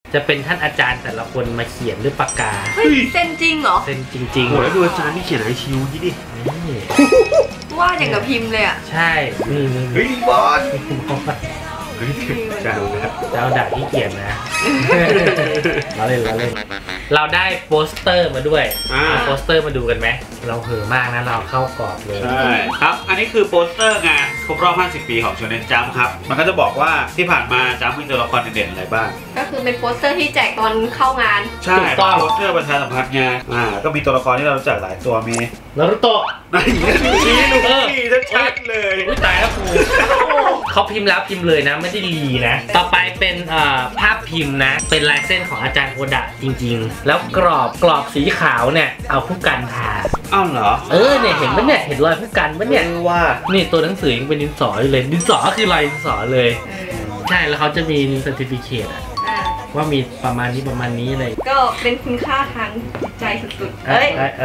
จะเป็นท่านอาจารย์แต่ละคนมาเขียนด้วยปากกาเส้นจริงเหรอเส้นจริงๆโอ้แล้วดูอาจารย์ที่เขียนไอชิวนี่ดิวาดอย่างกับพิมพ์เลยอ่ะใช่นี่เฮ้ยบอลเจ้าด่าที่เขียนนะเราเล่นเราได้โปสเตอร์มาด้วยโปสเตอร์มาดูกันไหมเราเห่อมากนะเราเข้ากรอบเลยใช่ครับอันนี้คือโปสเตอร์งานครบรอบ50 ปีของโชเน็นจัมป์ครับมันก็จะบอกว่าที่ผ่านมาจัมป์มีตัวละครเด่นๆอะไรบ้างก็คือเป็นโปสเตอร์ที่แจกตอนเข้างานใช่โปสเตอร์ประชาสัมพันธ์งานก็มีตัวละครที่เรารู้จักหลายตัวมีนารูโตะชี้ลูกนี่ชัดเลยอุ้ยตายแล้วครูเขาพิมพ์แล้วพิมพ์เลยนะไม่ได้รีนะต่อไปเป็นภาพพิมพ์นะเป็นลายเส้นของอาจารย์โอดะจริงๆแล้วกรอบสีขาวเนี่ยเอาผู้กันทาอ้าวเหรอเนี่ยเห็นปะเนี่ยเห็นรอยผู้กันปะเนี่ยว่านี่ตัวหนังสือยังเป็นดินสออยู่เลยดินสอคือลายดินสอเลยใช่แล้วเขาจะมีเซอร์ติฟิเคตว่ามีประมาณนี้เลยก็เป็นคุณค่าทางจิตใจสุดๆ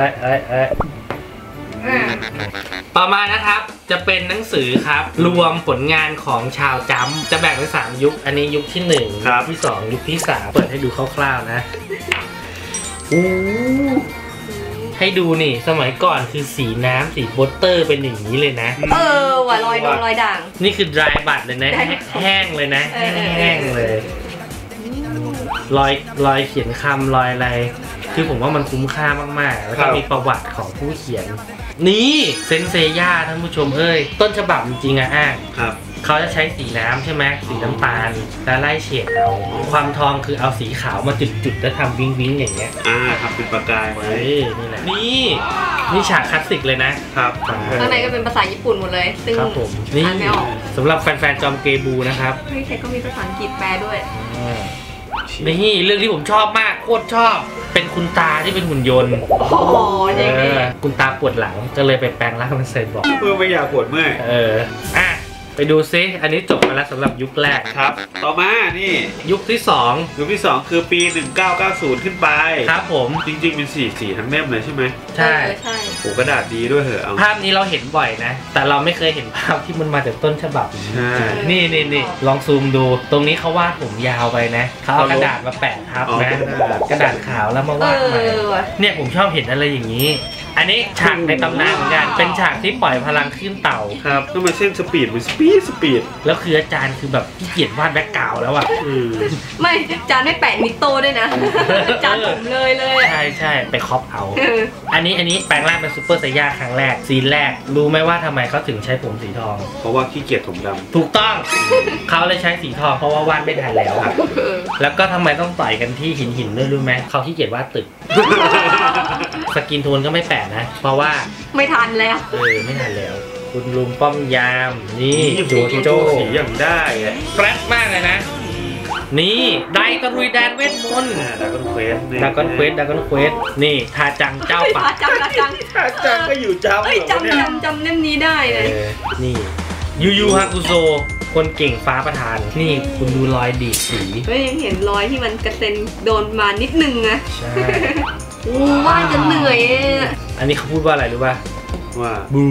ต่อมานะครับจะเป็นหนังสือครับรวมผลงานของชาวจัมป์จะแบ่งเป็น3ยุคอันนี้ยุคที่1ยุคที่2ยุคที่3เปิดให้ดูคร่าวๆนะให้ดูนี่สมัยก่อนคือสีน้ำสีโปสเตอร์เป็นอย่างนี้เลยนะว่ะรอยด่างนี่คือ dry บัตรเลยนะแห้งเลยนะแห้งเลยรอยเขียนคำรอยอะไรคือผมว่ามันคุ้มค่ามากๆแล้วก็มีประวัติของผู้เขียนนี่เซนเซย่าท่านผู้ชมต้นฉบับจริงๆครับเขาจะใช้สีน้ำใช่ไหมสีน้ำตาลแล้วไล่เฉดเอาความทองคือเอาสีขาวมาจุดๆแล้วทำวิ้งอย่างเงี้ยทำเป็นประกายไว้นี่แหละนี่ฉากคลาสสิกเลยนะครับข้างในก็เป็นภาษาญี่ปุ่นหมดเลยซึ่งนี่สำหรับแฟนๆจอมเกบูนะครับใช่ก็มีภาษาอังกฤษแปลด้วยนี่เรื่องที่ผมชอบมากโคตรชอบเป็นคุณตาที่เป็นหุ่นยนต์คุณตาปวดหลังก็เลยไปแปลงร่างเป็นไซบอร์กเพื่อไม่อยากปวดเมื่อยไปดูซิอันนี้จบมาแล้วสำหรับยุคแรกครับต่อมานี่ยุคที่2 คือปี1990ขึ้นไปครับผมจริงๆเป็นสีทั้งเล่มเลยใช่ไหมใช่โอ้กระดาษดีด้วยเหรอภาพนี้เราเห็นบ่อยนะแต่เราไม่เคยเห็นภาพที่มันมาจากต้นฉบับนี่ลองซูมดูตรงนี้เขาวาดผมยาวไปนะเขาเอากระดาษมาแปะทับนะกระดาษขาวแล้วมาวาดใหม่เนี่ยผมชอบเห็นอะไรอย่างนี้อันนี้ฉากในตำนานเหมือนกันเป็นฉากที่ปล่อยพลังขึ้นเต่าครับทำไมเส้นสปีดมันสปีดแล้วคืออาจารย์คือแบบขี้เกียจวาดแบ็คกราวด์แล้วอะไม่อาจารย์ไม่แปะนิโต้ด้วยนะอาจารย์ผมเลยใช่ไปคอปเอาอันนี้แปลงร่างเป็นซูเปอร์ไซย่าครั้งแรกซีนแรกรู้ไหมว่าทำไมเขาถึงใช้ผมสีทองเพราะว่าขี้เกียจผมดำถูกต้องเขาเลยใช้สีทองเพราะว่าวาดไม่ทันแล้วแล้วก็ทำไมต้องต่อยกันที่หินด้วยรู้ไหมเขาขี้เกียจวาดตึกสกินโทนก็ไม่แปะนะเพราะว่าไม่ทันแล้วไม่ทันแล้วคุณลุงป้อมยามนี่โจโจ้สีอย่างได้แปรดมากเลยนะนี่ไดตะลุยแดนเวทมนต์ดากอนเควสนี่ทาจังเจ้าป่าทาจังก็อยู่เจ้าจำเล่มนี้ได้เลยนี่ยูฮากุโซคนเก่งฟ้าประธานนี่คุณดูรอยดีดสียังเห็นรอยที่มันกระเซ็นโดนมานิดนึงนะใช่ว่าจะเหนื่อยอันนี้เขาพูดว่าอะไรรู้ป่ะว่าบู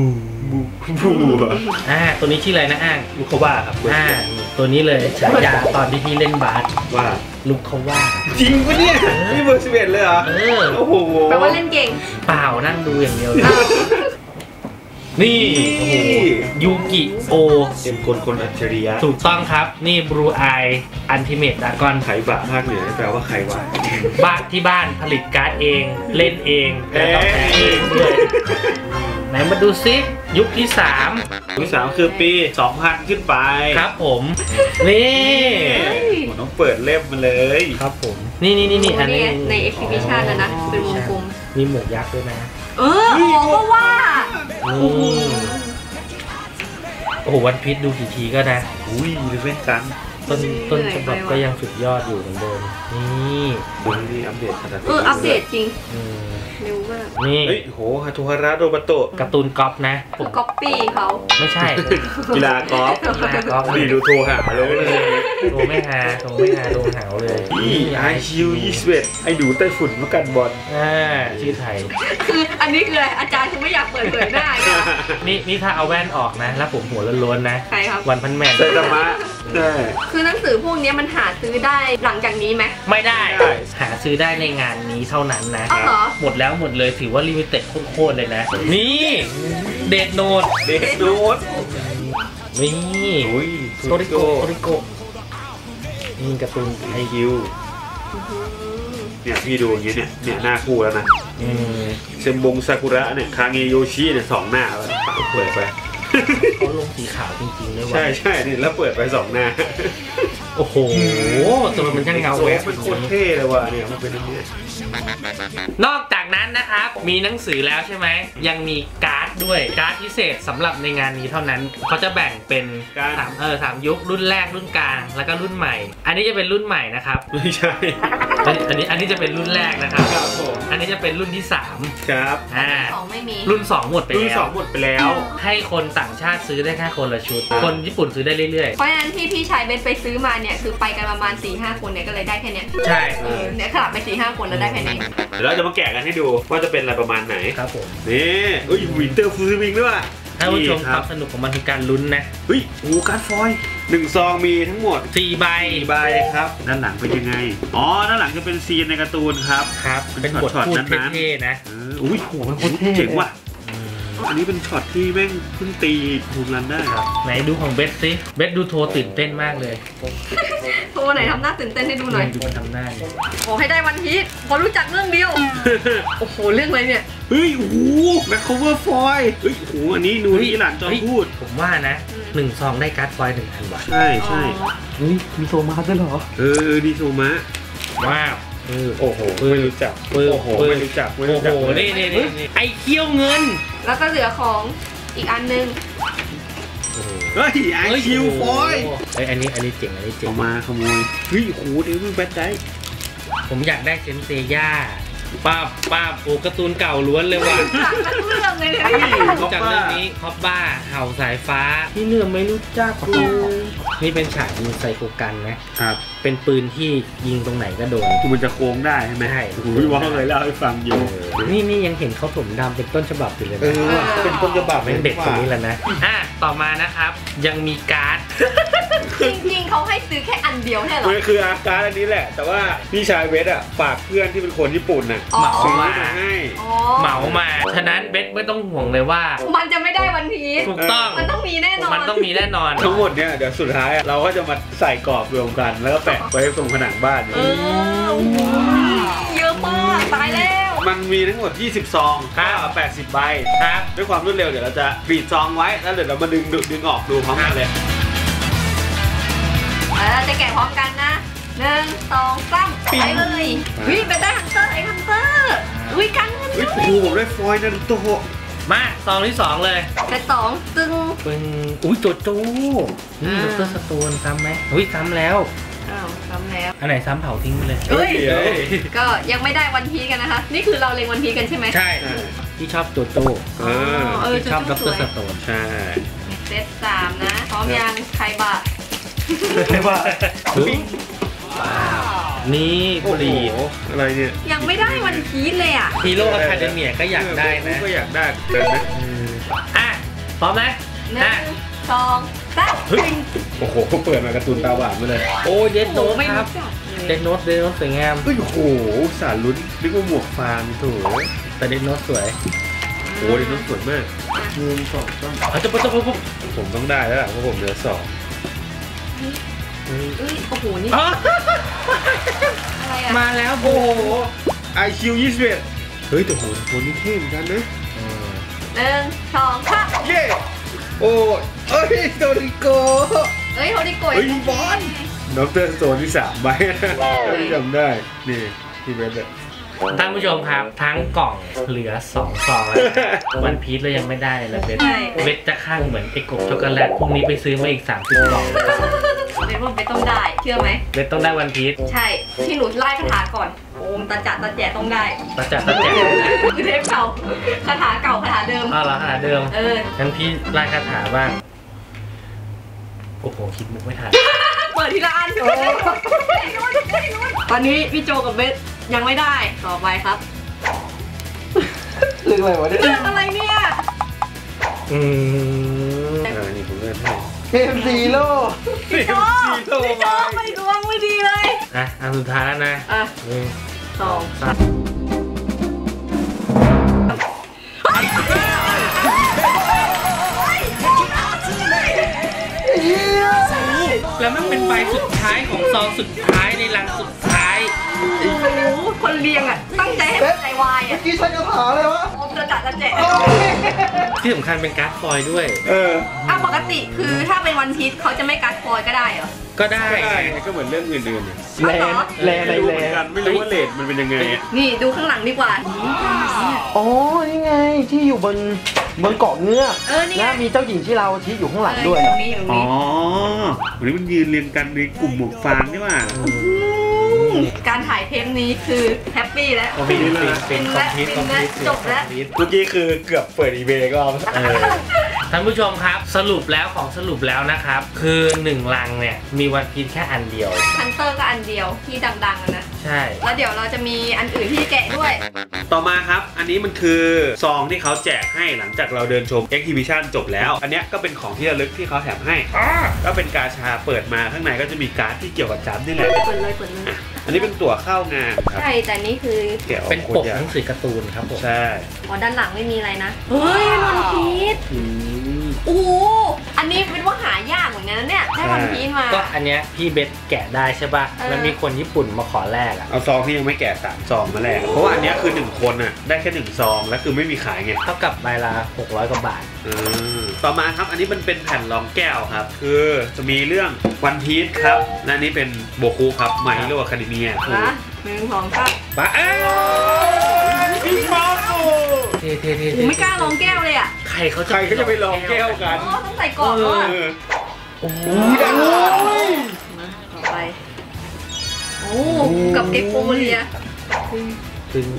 ตัวนี้ชื่ออะไรนะลูกเขาว่าครับตัวนี้เลยฉายาตอนที่พี่เล่นบาสว่าลูกเขาว่าจริงปะเนี่ยนี่เบอร์11เลยเหรอโอ้โหแปลว่าเล่นเก่งเปล่านั่งดูอย่างเดียวนี่โอ้โหยูกิโอเต็มคนอัจฉริยะถูกต้องครับนี่บลูไออันติเมตดากอนไขบะภาคเหนือแปลว่าใครวะบ้านที่บ้านผลิตการ์ดเองเล่นเองแล้วก็แพ้เองด้วยไหนมาดูซิยุคที่3 คือปี2000ขึ้นไปครับผมนี่ต้องเปิดเล่มมาเลยครับผมนี่อันนี้ในเอ็กซิบิชันนะเป็นวงกลมมีหมวกยักษ์ด้วยนะก็ว่าโอ้โหวันพีชดูกี่ทีก็นะเล่นกันต้นฉบับก็ยังสุดยอดอยู่เหมือนเดิมนี่อัปเดตขนาดอัปเดตจริงเร็วมากนี่โหฮาทุฮาระโรบัโตะการ์ตูนก๊อปนะผมก๊อปปี้เขาไม่ใช่กีฬากอล์ฟนี่ดูโทรหาเลยโทรไม่หาโทรหาเลยไอชิว21ไอดูไต้ฝุ่นมากันบอลชื่อไทยคืออันนี้คืออะไรอาจารย์คือไม่อยากเปิดเผยหน้านี่ถ้าเอาแว่นออกนะแล้วผมหัวล้วนๆนะใครครับวันพันแมนไซตามะใช่คือหนังสือพวกนี้มันหาซื้อได้หลังจากนี้ไหมไม่ได้หาซื้อได้ในงานนี้เท่านั้นนะอ้าวเหรอหมดแล้วหมดเลยถือว่าลิมิเต็ดโคตรๆเลยนะ นี่เดดโนดเด็กโน้ตนี่โอ้ยโตริโกโตริโกนี่การ์ตูนไอคิวเนี่ยพี่ดูอย่างเงี้ยเนี่ยหน้าคู่แล้วนะอืมเซมบงซากุระเนี่ยคาเงโยชิเนี่ย2 หน้าแล้วเปิดไปเขาลงสีขาวจริงๆด้วยว่ะใช่นี่แล้วเปิดไป2 หน้าโอ้โหตัวมันช่างเงาแวบมันโคตรเท่เลยว่ะเนี่ยมันเป็นอย่างนี้นอกจากนั้นนะครับมีหนังสือแล้วใช่ไหมยังมีการ์ดด้วยการ์ดพิเศษสำหรับในงานนี้เท่านั้นเขาจะแบ่งเป็นสามยุครุ่นแรกรุ่นกลางแล้วก็รุ่นใหม่ อันนี้จะเป็นรุ่นใหม่นะครับไม่ใช่อันนี้จะเป็นรุ่นแรกนะครับครับผมอันนี้จะเป็นรุ่นที่ครับสองไม่มี 3รุ่น 2 หมดไปรุ่นแล้ว 2 หมดไปแล้วให้คนต่างชาติซื้อได้แค่คนละชุด คนญี่ปุ่นซื้อได้เรื่อยเพราะฉะนั้นที่พี่ชายเบนไปซื้อมาเนี่ยคือไปกันประมาณ 4-5 คนเนี่ยก็เลยได้แค่เนี้ยๆ ใช่เนี่ยขนาดไป 4-5 คนแล้วได้แค่นี้เดี๋ยวเราจะมาแกะกันให้ดูว่าจะเป็นอะไรประมาณไหนครับผมนี่อุ้ยวินเตอร์ฟูลวิงด้วยว่ะท่านผู้ชมนี่ความสนุกของมันคือการลุ้นนะเฮ้ยโอ้การ์ดฟอยล์1 ซองมีทั้งหมด 4 ใบ 4 ใบครับด้านหลังเป็นยังไงอ๋อด้านหลังจะเป็นซีนในการ์ตูนครับครับ เป็นบทช็อตพูดนั้นๆเท่ๆนะอุ้ยโหมันโคตรเจ๋งว่ะอันนี้เป็นช็อตที่แม่งเพิ่งตีฮูมรันได้ครับไหนดูของเบสสิเบสดูโทรตื่นเต้นมากเลยโทรไหนทำหน้าตื่นเต้นให้ดูหน่อยดูมันทำหน้าเนี่ยโอ้ให้ได้วันพีชพอรู้จักเรื่องเดียว โอ้โหเรื่องอะไรเนี่ยเฮ้ยโอ้โหแบ็คโคเวอร์ฟอยล์เฮ้ยโอ้โหอันนี้นูนี่หลานจอมพูดผมว่านะ1 ซองได้การ์ดฟอยล์1 อันว่ะใช่ใช่มีโซมาด้วยเหรอดีโซมะว้าวโอ้โหไม่รู้จักโอ้โหไม่รู้จักไม่โอ้รู้โหจักนี่ไอเขี้ยวเงินแล้วก็เหลือของอีกอันนึงเฮ้ยไอคิวฟอยล์เฮ้ยอันนี้เจ๋งอันนี้เจ๋งเอามาขโมยเฮ้ยโอ้โหเดี๋ยวมันแบทได้ผมอยากได้เซนเซย่าป้าโอ้การ์ตูนเก่าล้วนเลยว่ะจากทั้งเรื่องเลยเนี่ยรู้จักเรื่องนี้คอปบ้าเห่าสายฟ้าที่เหนือไม่รู้จักเลยนี่เป็นฉากยิงไซโคกันนะครับ เป็นปืนที่ยิงตรงไหนก็โดนมันจะโค้งได้ใช่ไหมใช่โอ้โหพี่ว่าเคยเล่าให้ฟังอยู่นี่ยังเห็นเขาถมดำเป็นต้นฉบับอยู่เลยนะเป็นต้นฉบับเป็นเด็กคนนี้แหละนะต่อมานะครับยังมีการ์ดจริงๆเขาให้ซื้อแค่อันเดียวใช่เหรอมันคืออาการอันนี้แหละ แต่ว่าพี่ชายเวสอ่ะฝากเพื่อนที่เป็นคนญี่ปุ่นน่ะอ๋อซื้อมามาให้อ๋อเหมามาฉะนั้นเบสไม่ต้องห่วงเลยว่ามันจะไม่ได้วันพีชถูกต้องมันต้องมีแน่นอนมันต้องมีแน่นอนทั้งหมดเนี่ยเดี๋ยวสุดท้ายอะเราก็จะมาใส่กรอบรวมกัน แล้วก็แปะไว้ตรงผนังบ้านอย่างเอนี้อเยอะมากตายแล้วมันมีทั้งหมด 20 ซองก็80 ใบครับด้วยความรวดเร็วเดี๋ยวเราจะบีบซองไว้แล้วเดี๋ยวเรามาดึงออกดูพร้อมกันเลยจะแกะพร้อมกันนะ1 2 3ไปเลยวิเป็นได้ฮันเตอร์ฮันเตอร์อุ้ยกันเงินเฮ้ยครูผมได้ฟอยล์นันโตะมาซองที่ 2 เลยแต่2ตึงเป็นอุ้ยโจโจ้นี่ดรสโตนซ้ำไหมอุ้ยซ้ำแล้วอ้าวซ้ำแล้วอันไหนซ้ำเผาทิ้งไปเลยเฮ้ยเดี๋ยวก็ยังไม่ได้วันพีชกันนะคะ นี่คือเราเล็งวันพีชกันใช่ไหมใช่ที่ชอบโจโจ้ ที่ชอบดรสโตนใช่เซต3นะพร้อมยังใครบะไม่ว่านี่บุรีโอ้โหอะไรเนี่ยยังไม่ได้วันพีชเลยอ่ะฮีโร่อะคาเดเมียก็อยากได้นะก็อยากได้เดินนะอ่ะพร้อมไหม 1 2 3 เฮ้ยโอ้โหเปิดมาการ์ตูนตาหวานมาเลยโอ้เดนโนโอ้ตไม่ครับรู้จักเลยเดนโนตสวยงามเฮ้ยโอ้โหสารลุ้นนึกว่าหมวกฟางโถแต่เดนโนตสวยโอ้ดินสวยมาก1 2 3 เขาจะปุ๊บผมต้องได้แล้วล่ะเพราะผมเหลือ2 เอ้ยโอ้โหนี่อ๋ออะไรอ่ะมาแล้วโบโอ้โหไอคิว21เฮ้ยแต่โหคนนี้เท่เหมือนกันนะ 1 2 3 เย้โอ้เอ้ยโดริโกเอ้ยโฮดิโกะเฮ้ยบอลดรโซนที่3ใบที่จำได้นี่ที่เว็บเนี่ยท่านผู้ชมครับทั้งกล่องเหลือ2 ซองแล้ววันพีชเรายังไม่ได้เลยเบสเบสจะข้างเหมือนไอ้กบช็อกโกแลตพรุ่งนี้ไปซื้อมาอีก30 กล่องเบนว่าเบนต้องได้เชื่อไหมเบสต้องได้วันพีชใช่ที่หนูไล่คาถาก่อนโอมตาจัดตาแจต้องได้ตาจัดตาแจกคือเทปเก่าคาถาเก่าคาถาเดิมอ้าวเหรอขนาดเดิมเอองั้นพี่ไล่คาถาบ้างโอ้โหคิดมุกไม่ทันเปิดทีละอันตอนนี้พี่โจกับเบสยังไม่ได้ต่อไปครับเรื่องอะไรวะเนี่ยเรื่องอะไรเนี่ยอืมนี่ผมเลือกให้เกมซีโร่พี่โจไม่ดวงไม่ดีเลยอ่ะอันสุดท้ายแล้วนะอ่ะ 1 สอง 3แล้วมันเป็นใบสุดท้ายของซองสุดท้ายในลังสุดท้ายโอ้โหคนเรียงอ่ะตั้งใจให้มันใจวายเมื่อ่ะอกี้ใช้คาถาอะไรวะอมกระจัดกระเจที่สำคัญเป็นการ์ดฟอยล์ด้วยอ่ะปกติคือถ้าเป็นวันพีชเขาจะไม่การ์ดฟอยล์ก็ได้เหรอก็ได้ก็เหมือนเรื่องอื่นๆเนี่ยแลในไม่รู้แลเหมือนกันไม่รู้ว่าเลทมันเป็นยังไงอะนี่ดูข้างหลังดีกว่าอ๋อ นี่ไงที่อยู่บนเกาะเงือกนี่ไงนะมีเจ้าหญิงที่เราชี้อยู่ข้างหลังด้วยตรนะงนี้อยู่ตรงอ๋อนี้วันนี้มันยืนเรียงกันในกลุ่มหมวกฟางใช่ป่ะการถ่ายเทปนี้คือแฮปปี้แล้วเป็นคอมพิวต์จบแล้วเมื่อกี้คือเกือบเปิดอีเบย์ก็เอาท่านผู้ชมครับสรุปแล้วของสรุปแล้วนะครับ คือ1ลังเนี่ยมีวันพีชแค่อันเดียวฮันเตอร์ก็อันเดียวที่ดังๆอะนะใช่แล้วเดี๋ยวเราจะมีอันอื่นที่แกะด้วยต่อมาครับ อันนี้มันคือซองที่เขาแจกให้หลังจากเราเดินชม Exhibition จบแล้ว อันเนี้ยก็เป็นของที่ระลึกที่เขาแถมให้ ก็เป็นกาชาเปิดมาข้างในก็จะมีการ์ดที่เกี่ยวกับจัมป์นี่แหละเปิดเลยเปิดเลยอันนี้เป็นตั๋วเข้างานครับใช่แต่นี่คือแกะออกเป็นโคปตกรยาหนังสือการ์ตูนครับผมใช่อ๋อด้านหลังไม่มีอะไรนะ เฮ้ยวันพีชโอ้โหอันนี้เป็นว่าหายากเหมือนกันนะเนี่ยได้วันพีชมาก็อันเนี้ยพี่เบสแกะได้ใช่ป่ะเออแล้วมีคนญี่ปุ่นมาขอแลกอ่ะเอาซองที่ยังไม่แกะ3ซองมาแลกเพราะว่าอันเนี้ยคือ1คนอ่ะได้แค่1ซองแล้วคือไม่มีขายไงเท่ากับใบละ600 กว่าบาทต่อมาครับอันนี้มันเป็นแผ่นรองแก้วครับ คือจะมีเรื่องวันพีชครับและอันนี้เป็นโบคุครับมาฮิโร่อะคาเดเมียนะ1 2 3 บ้าพี่ป๊อปเท่ๆผมไม่กล้าลองแก้วเลยอ่ะใครเขาใครก็จะไปลองแก้วกันอ๋อต้องใส่กล่องแล้วอ่ะโอ้โหดังมาต่อไป โอ้กับเก็กโปเลียตึง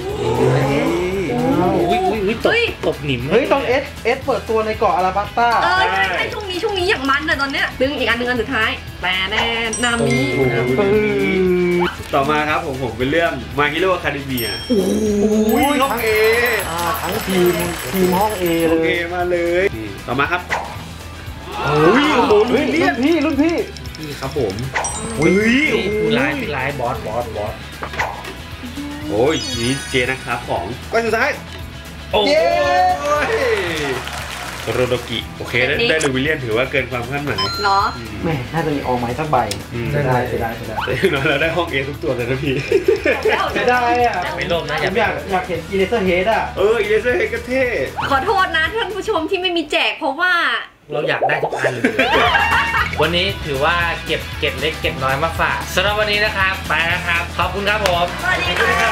อุ้ยตบหนิมเฮ้ยตอนเอสเปิดตัวในเกาะอาราบัสต้าใช่ช่วงนี้อย่างมันอะตอนเนี้ยดึงอีกอันหนึ่งอันสุดท้ายแต่แน่นามิต่อมาครับผมเป็นเรื่องมาฮิโร่อะคาเดเมียโอ้ยห้องเอทั้งทีมห้องเอโอเลเคยมาเลยต่อมาครับโอ้ยรุ่นพี่พี่ครับผมเฮ้ยผู้ร้ายบอสโอ้ยนี่เจนะครับของก้อนสุดท้ายโอ้เย้โรโดกิโอเคได้ลูวิเลียนถือว่าเกินความคาดหมายเหรอแม่น่าจะมีออกไม้สักใบอืมได้เราได้ห้องเอทุกตัวเลยนะพี่ไม่ได้อ่ะอย่าไปโลภนะผมอยากเห็นกีเลเซอร์เฮดอ่ะอีเลเซอร์เฮก็เท่ขอโทษนะท่านผู้ชมที่ไม่มีแจกเพราะว่าเราอยากได้ทุกอันเลย วันนี้ถือว่าเก็บเล็กเก็บน้อยมาฝากสำหรับวันนี้นะครับไปนะครับขอบคุณครับผมสวัสดีค่ะ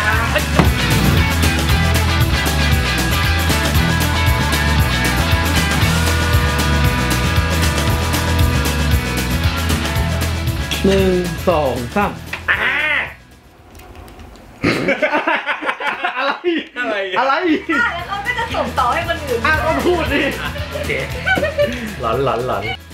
1 2 3 อะไรแล้วเขาก็จะส่งต่อให้คนอื่นก็พูดดิโอเคหลอน